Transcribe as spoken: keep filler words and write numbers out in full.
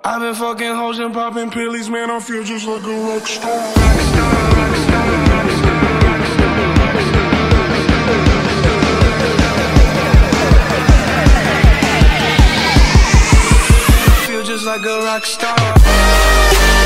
I've been fucking hoes and popping pillies, man, I feel just like a rock star. Feel just like a rock star.